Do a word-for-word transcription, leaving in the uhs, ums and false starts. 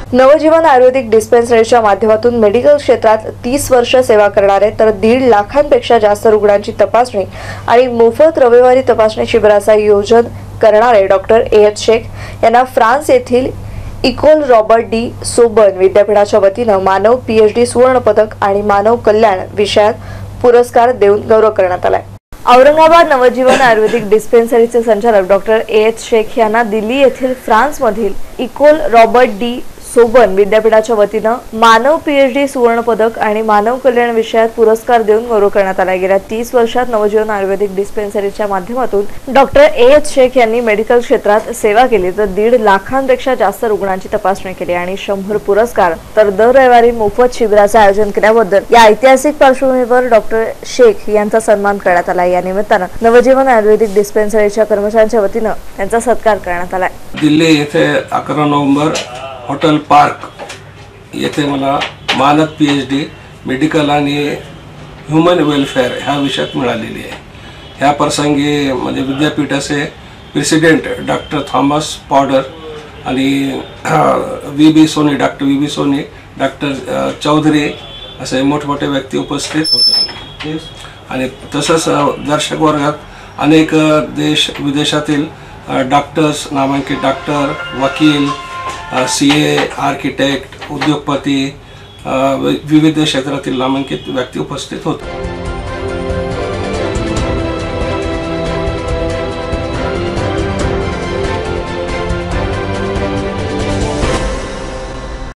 नवजीवन आयुर्वेदिक डिस्पेन्सरीच्या माध्यमातून मेडिकल क्षेत्रात तीस वर्ष सेवा करणारे तर दीड लाखांपेक्षा जास्त रुग्णांची तपासणी आणि मोफत रविवारी तपासणी शिबिराचं आयोजन करणारे डॉक्टर ए एच शेख यांना फ्रान्स येथील इकोल रॉबर्ट डी सोबर्न विद्यापीठाच्या वतीनं मानव पीएचडी सुवर्ण पदक आणि मानव कल्याण विषयात पुरस्कार देऊन गौरव करण्यात आलाय। औरंगाबाद नवजीवन आयुर्वेदिक डिस्पेन्सरीचे संचालक डॉक्टर ए एच शेख यांना दिल्ली येथील फ्रान्समधील इकोल रॉबर्ट डी सोबर्न विद्यापीठाच्या वतीनं मानव पीएचडी सुवर्ण पदक आणि मानव कल्याण विषयात पुरस्कार देऊन गौरव करण्यात आला। गेल्या तीस वर्षात नवजीवन आयुर्वेदिक डिस्पेन्सरीच्या माध्यमातून डॉक्टर ए एच शेख यांनी मेडिकल क्षेत्रात सेवा केली तर दीड लाखांपेक्षा जास्त रुग्णांची तपासणी केली आणि शंभर पुरस्कार तर दर रविवारी मोफत शिबिराचे आयोजन केल्याबद्दल या ऐतिहासिक पार्श्वभूमीवर डॉक्टर शेख यांचा सन्मान करण्यात आला। या निमित्तानं नवजीवन आयुर्वेदिक डिस्पेन्सरीच्या कर्मचाऱ्यांच्या वतीनं त्यांचा सत्कार करण्यात आला। दिल्ली येथे अकरा नोव्हेंबर हॉटेल पार्क येथे मला मानद पीएचडी मेडिकल आणि ह्यूमन वेलफेअर ह्या विषयात मिळालेली आहे। ह्या प्रसंगी म्हणजे विद्यापीठाचे प्रेसिडेंट डॉक्टर थॉमस पॉडर आणि V B Soni doctor V B Soni doctor Chaudhary असे मोठमोठे व्यक्ती उपस्थित होते आणि तसंच दर्शक वर्गात अनेक देश विदेशातील डॉक्टर्स नामांकित डॉक्टर वकील सीए आर्किटेक्ट उद्योगपती विविध क्षेत्रातील नामांकित व्यक्ती उपस्थित होते।